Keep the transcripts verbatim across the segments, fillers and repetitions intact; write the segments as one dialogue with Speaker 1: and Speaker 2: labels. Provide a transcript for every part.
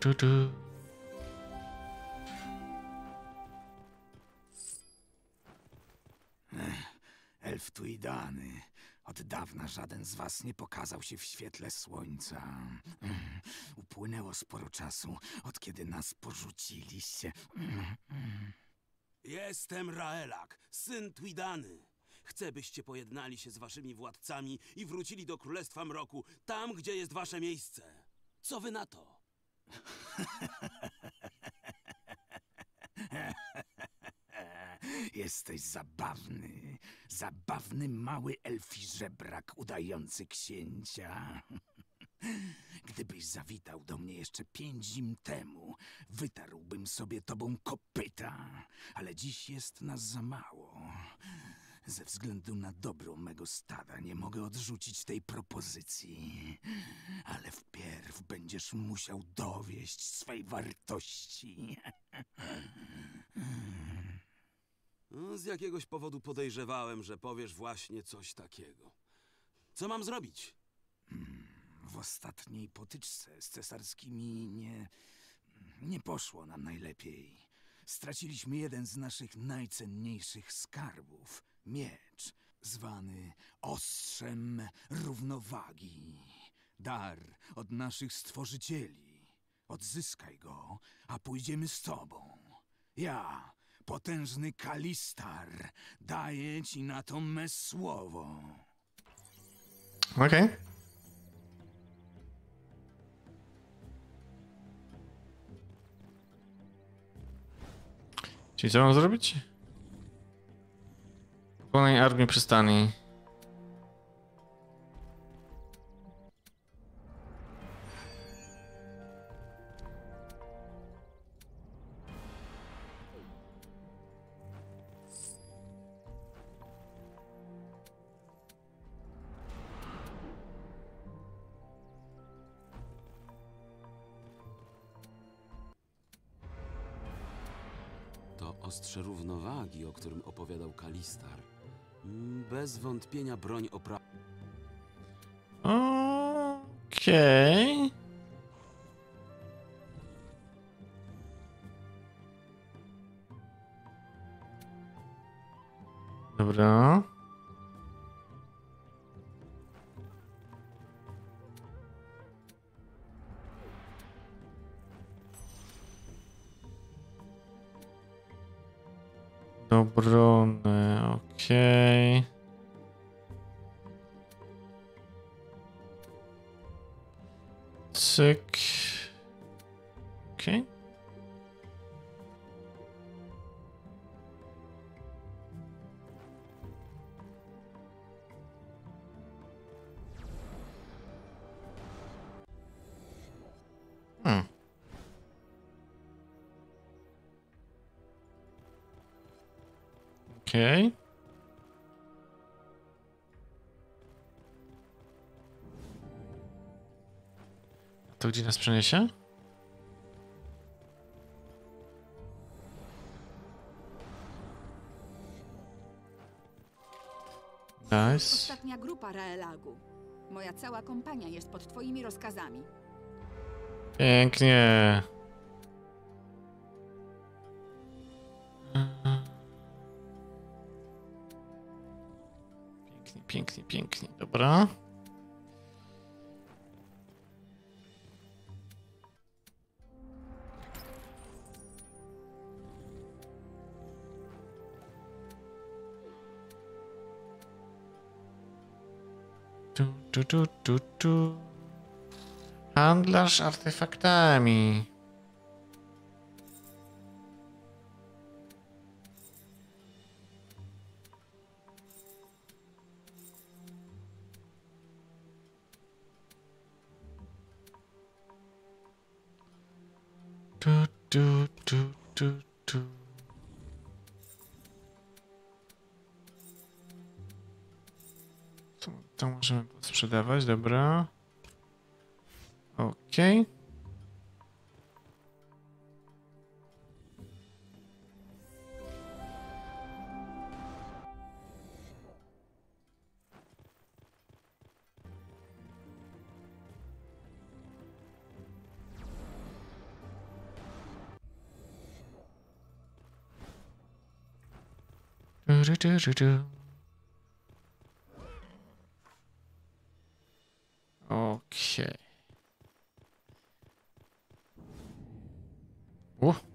Speaker 1: tu, tu.
Speaker 2: Elf Tuidany. Od dawna żaden z was nie pokazał się w świetle słońca. Upłynęło sporo czasu, od kiedy nas porzuciliście.
Speaker 3: Jestem Raelak, syn Tuidany. Chcę, byście pojednali się z waszymi władcami i wrócili do Królestwa Mroku, tam, gdzie jest wasze miejsce. Co wy na to?
Speaker 2: Jesteś zabawny. Zabawny mały elfi żebrak udający księcia. Gdybyś zawitał do mnie jeszcze pięć zim temu, wytarłbym sobie tobą kopyta, ale dziś jest nas za mało. Ze względu na dobro mego stada nie mogę odrzucić tej propozycji, ale wpierw będziesz musiał dowieść swej wartości.
Speaker 3: No, z jakiegoś powodu podejrzewałem, że powiesz właśnie coś takiego. Co mam zrobić?
Speaker 2: W ostatniej potyczce z cesarskimi nie... nie poszło nam najlepiej. Straciliśmy jeden z naszych najcenniejszych skarbów. Miecz, zwany Ostrzem Równowagi. Dar od naszych stworzycieli. Odzyskaj go, a pójdziemy z tobą. Ja, potężny Kalistar, daję ci na to me słowo.
Speaker 1: Okej. Okay. Czyli co mam zrobić? Pokonaj armię przystani.
Speaker 3: To ostrze równowagi, o którym opowiadał Kalistar. Mm, Bez wątpienia broń opra...
Speaker 1: Okej. Okay. Dobra. Do obrony, okej. Okay. Cyk. Okej. Okay. Hmm. Okej. Okay. To gdzie nas przeniesie? Nice.
Speaker 4: Ostatnia grupa Raelagu. Moja cała kompania jest pod twoimi rozkazami.
Speaker 1: Pięknie. Pięknie, pięknie, pięknie. Dobra. Tu, tu, tu, tu, tu. Handlarz artefaktami. Tu, tu, tu, tu, tu. To, to możemy sprzedawać, dobra. Okej. Okay. ry, ry, ry, ry. Okej. Uff.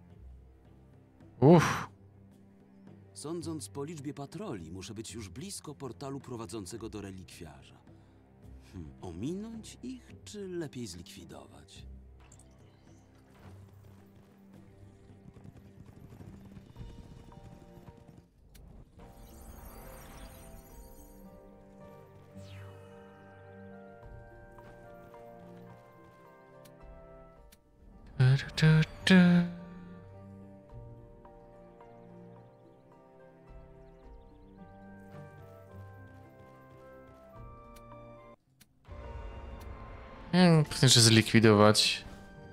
Speaker 1: Uff.
Speaker 3: Sądząc po liczbie patroli, muszę być już blisko portalu prowadzącego do relikwiarza. Hmm, ominąć ich, czy lepiej zlikwidować?
Speaker 1: Ry, ry, ry. Hmm, pewnie, że zlikwidować.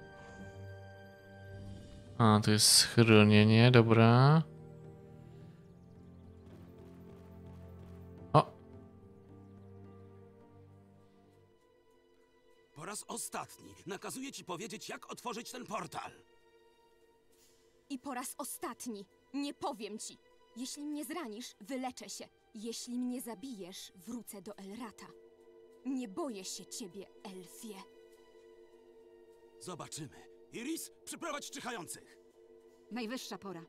Speaker 1: A, to jest schronienie, dobra. O,
Speaker 3: Po raz ostatni nakazuję ci powiedzieć, jak otworzyć ten portal.
Speaker 5: I po raz ostatni, nie powiem ci. Jeśli mnie zranisz, wyleczę się. Jeśli mnie zabijesz, wrócę do Elrata. Nie boję się ciebie, elfie.
Speaker 3: Zobaczymy. Iris, przyprowadź czyhających.
Speaker 4: Najwyższa pora.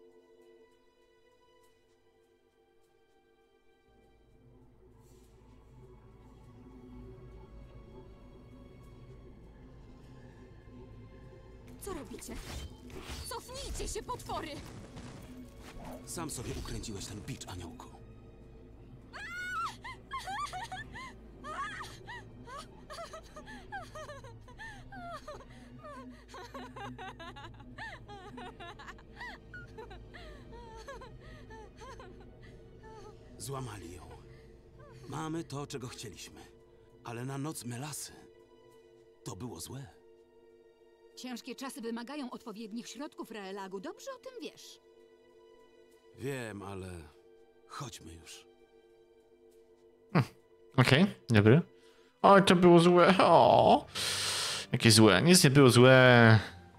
Speaker 5: Co robicie? Cofnijcie się, potwory!
Speaker 3: Sam sobie ukręciłeś ten bicz, aniołku. Złamali ją. Mamy to, czego chcieliśmy. Ale na noc Melasy to było złe.
Speaker 4: Ciężkie czasy wymagają odpowiednich środków, Raelagu. Dobrze o tym wiesz.
Speaker 3: Wiem, ale chodźmy już.
Speaker 1: okej, dobry. Oj, to było złe. O, jakie złe. Nic nie było złe.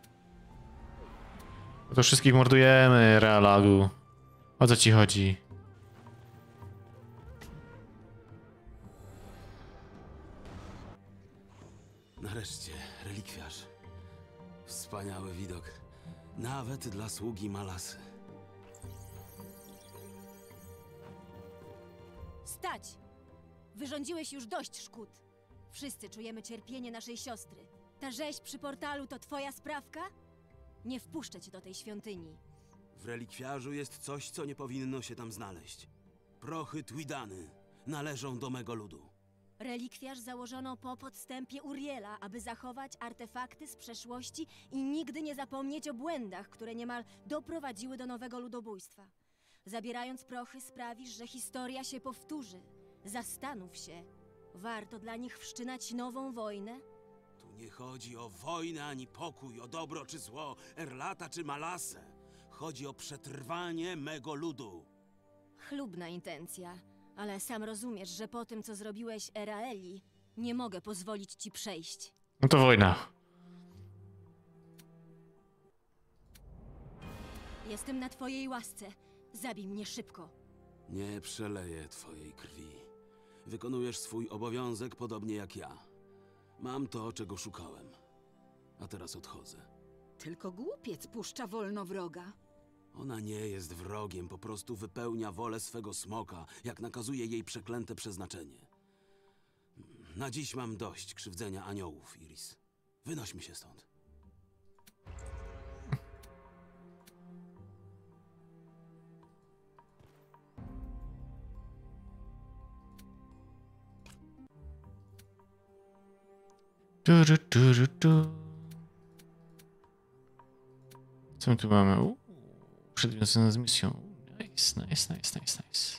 Speaker 1: To wszystkich mordujemy, Raelagu. O co ci chodzi?
Speaker 3: Nareszcie, relikwiarz. Wspaniały widok. Nawet dla sługi Malasy.
Speaker 6: Stać! Wyrządziłeś już dość szkód. Wszyscy czujemy cierpienie naszej siostry. Ta rzeź przy portalu to twoja sprawka? Nie wpuszczę cię do tej świątyni.
Speaker 3: W relikwiarzu jest coś, co nie powinno się tam znaleźć. Prochy Twidany należą do mego ludu.
Speaker 6: Relikwiarz założono po podstępie Uriela, aby zachować artefakty z przeszłości i nigdy nie zapomnieć o błędach, które niemal doprowadziły do nowego ludobójstwa. Zabierając prochy sprawisz, że historia się powtórzy. Zastanów się. Warto dla nich wszczynać nową wojnę?
Speaker 3: Tu nie chodzi o wojnę ani pokój, o dobro czy zło, Erlata czy Malasę. Chodzi o przetrwanie mego ludu.
Speaker 6: Chlubna intencja, ale sam rozumiesz, że po tym, co zrobiłeś Eraeli, nie mogę pozwolić ci przejść.
Speaker 1: No to wojna.
Speaker 6: Jestem na twojej łasce. Zabij mnie szybko.
Speaker 3: Nie przeleję twojej krwi. Wykonujesz swój obowiązek podobnie jak ja. Mam to, czego szukałem. A teraz odchodzę.
Speaker 4: Tylko głupiec puszcza wolno wroga.
Speaker 3: Ona nie jest wrogiem, po prostu wypełnia wolę swego smoka, jak nakazuje jej przeklęte przeznaczenie. Na dziś mam dość krzywdzenia aniołów, Iris. Wynośmy się stąd.
Speaker 1: Du, du, du, du, du. Co my tu mamy? Uuu, przedwiązane z misją. Nice, nice, nice, nice, nice.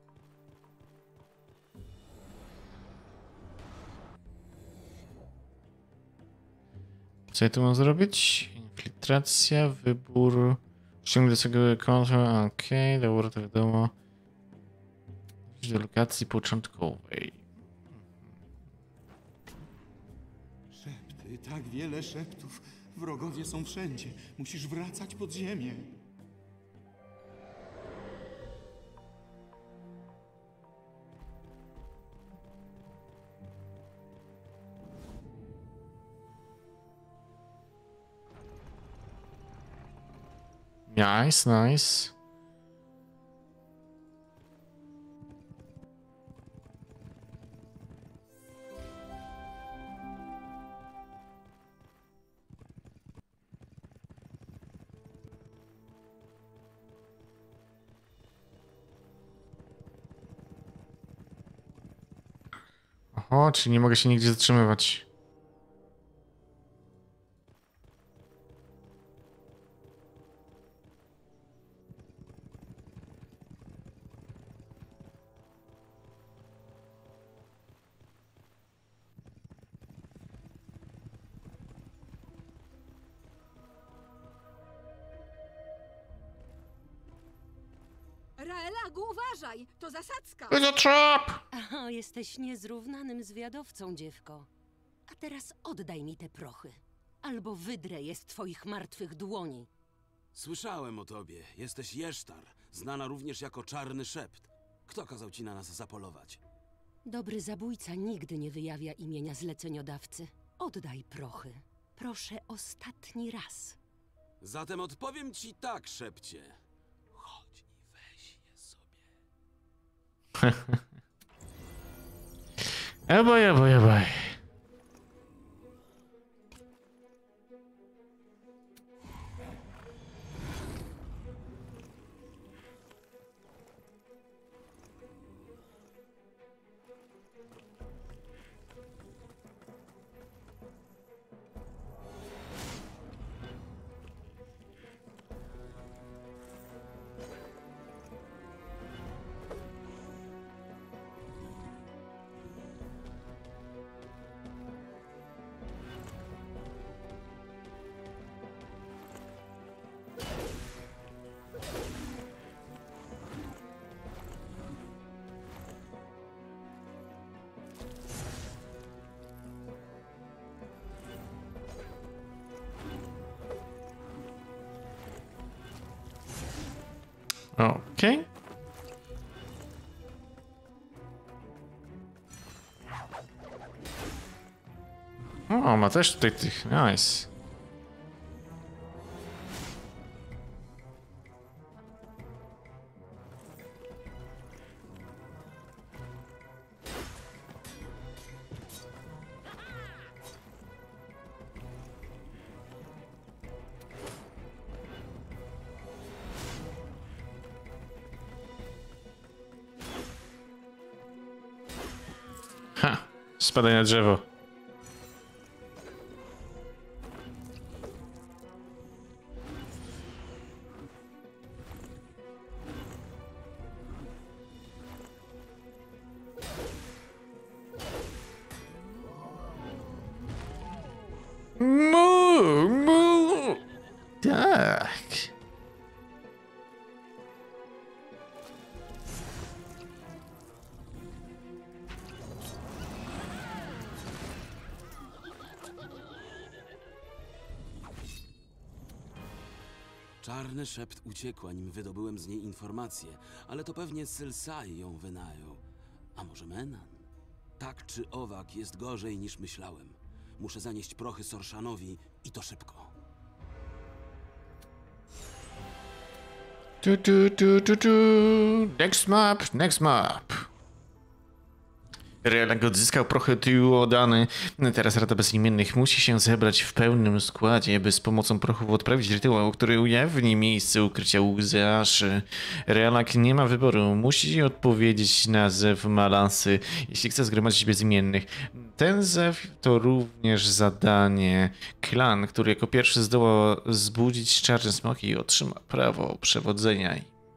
Speaker 1: Co ja tu mam zrobić? Infiltracja, wybór. Ściągnę do swojego konta. Okej, okay, dobra, to wiadomo. Do lokacji początkowej.
Speaker 7: Szepty, tak wiele szeptów. Wrogowie są wszędzie. Musisz wracać pod ziemię.
Speaker 1: Nice, nice. O, czyli nie mogę się nigdzie zatrzymywać.
Speaker 4: Raelagu, uważaj! To zasadzka!
Speaker 1: It's a trap!
Speaker 8: O, jesteś niezrównanym zwiadowcą, dziewko. A teraz oddaj mi te prochy. Albo wydrę je z twoich martwych dłoni.
Speaker 3: Słyszałem o tobie. Jesteś Jesztar, znana również jako Czarny Szept. Kto kazał ci na nas zapolować?
Speaker 8: Dobry zabójca nigdy nie wyjawia imienia zleceniodawcy. Oddaj prochy. Proszę ostatni raz.
Speaker 3: Zatem odpowiem ci tak, Szepcie. Chodź i weź je sobie.
Speaker 1: Ebaj, ebaj, ebaj. Okej. O, ma też tutaj tych. Nice. Ha! Spadaj na drzewo. Mu, mu. Tak.
Speaker 3: Czarny Szept uciekła, nim wydobyłem z niej informacje, ale to pewnie Sylsai ją wynajął. A może Menan? Tak czy owak jest gorzej niż myślałem. Muszę zanieść prochy Sorszanowi i to szybko.
Speaker 1: Tu, tu, tu, tu, tu. Next map, next map. Realak odzyskał prochy Tuodany. Teraz Rada Bezimiennych musi się zebrać w pełnym składzie, by z pomocą prochów odprawić rytuał, który ujawni miejsce ukrycia łzy Aszy. Realak nie ma wyboru. Musi odpowiedzieć na zew Malansy, jeśli chce zgromadzić Bezimiennych. Ten zew to również zadanie. Klan, który jako pierwszy zdoła zbudzić czarne smoki, otrzyma prawo przewodzenia.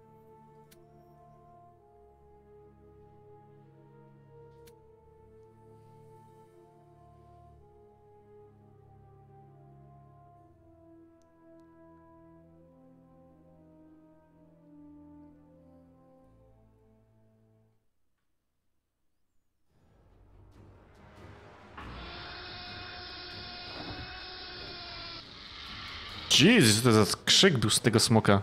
Speaker 1: Jezus, co to za krzyk był z tego smoka.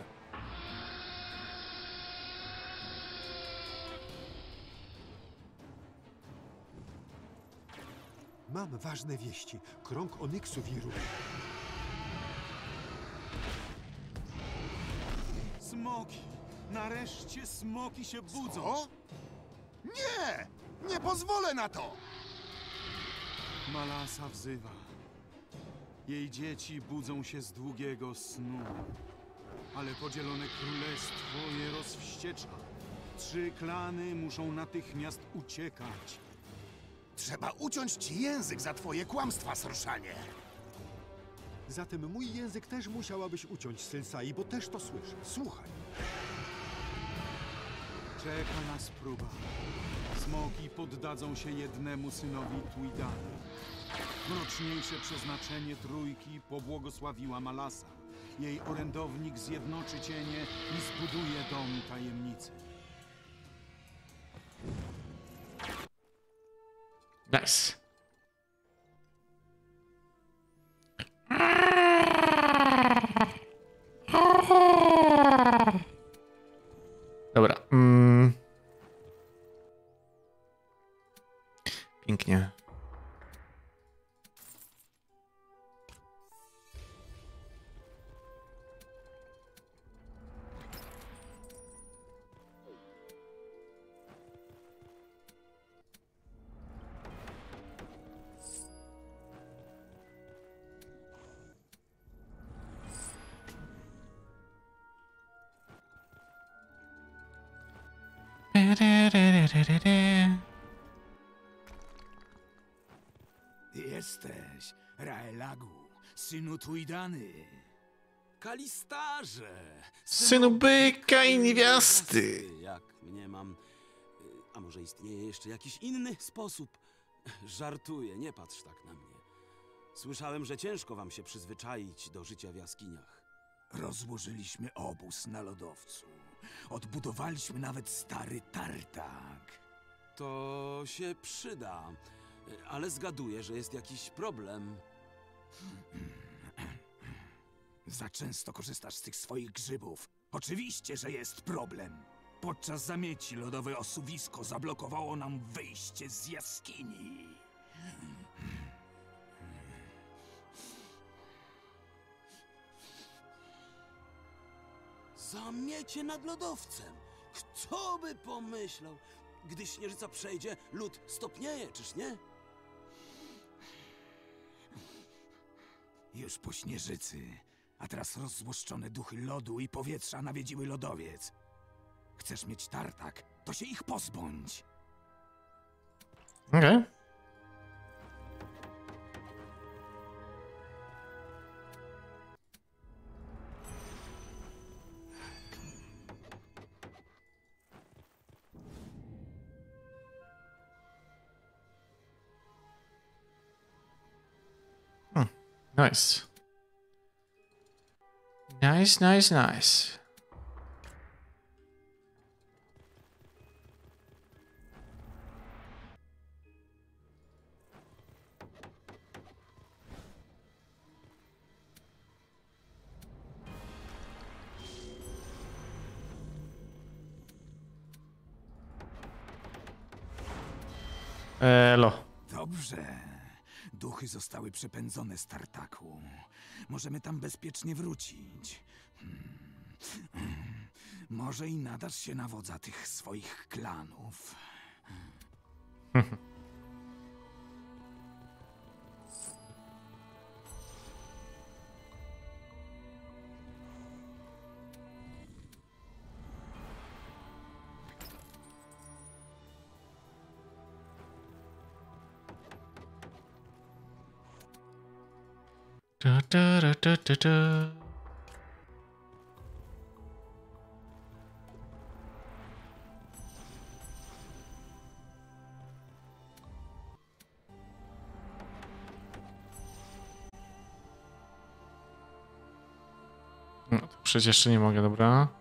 Speaker 7: Mam ważne wieści. Krąg Onyksu wiru.
Speaker 2: Nareszcie smoki się budzą.
Speaker 9: Co? Nie! Nie pozwolę na to!
Speaker 2: Malasa wzywa. Jej dzieci budzą się z długiego snu. Ale podzielone królestwo je rozwściecza. Trzy klany muszą natychmiast uciekać.
Speaker 9: Trzeba uciąć ci język za twoje kłamstwa, Sorszanie.
Speaker 7: Zatem mój język też musiałabyś uciąć, Selsai, bo też to słyszę. Słuchaj.
Speaker 2: Czeka nas próba. Smoki poddadzą się jednemu synowi Tweedany. Mroczniejsze przeznaczenie trójki pobłogosławiła Malasa. Jej orędownik zjednoczy cienie i zbuduje dom tajemnicy.
Speaker 1: Nice. Dobra. Mm. Pięknie.
Speaker 2: Ty jesteś Raelagu, synu Tweedany.
Speaker 3: Kalistarze!
Speaker 1: Synu byka i niewiasty.
Speaker 3: Jak mniemam. A może istnieje jeszcze jakiś inny sposób? Żartuję, nie patrz tak na mnie. Słyszałem, że ciężko wam się przyzwyczaić do życia w jaskiniach.
Speaker 2: Rozłożyliśmy obóz na lodowcu. Odbudowaliśmy nawet stary tartak.
Speaker 3: To się przyda, ale zgaduję, że jest jakiś problem.
Speaker 2: Za często korzystasz z tych swoich grzybów. Oczywiście, że jest problem. Podczas zamieci lodowe osuwisko zablokowało nam wyjście z jaskini.
Speaker 3: Zamiecie nad lodowcem. Kto by pomyślał? Gdy śnieżyca przejdzie, lód stopnieje, czyż nie?
Speaker 2: Już po śnieżycy, a teraz rozzłoszczone duchy lodu i powietrza nawiedziły lodowiec. Chcesz mieć tartak, to się ich pozbądź.
Speaker 1: Okej. Okay. Hmm. Nice. Nice, nice, nice. Elo.
Speaker 2: Dobrze. Duchy zostały przepędzone z tartaku. Możemy tam bezpiecznie wrócić. Hmm. Może i nadasz się na wodza tych swoich klanów.
Speaker 1: Da, da, da, da, da, da. No, to przecież jeszcze nie mogę, dobra.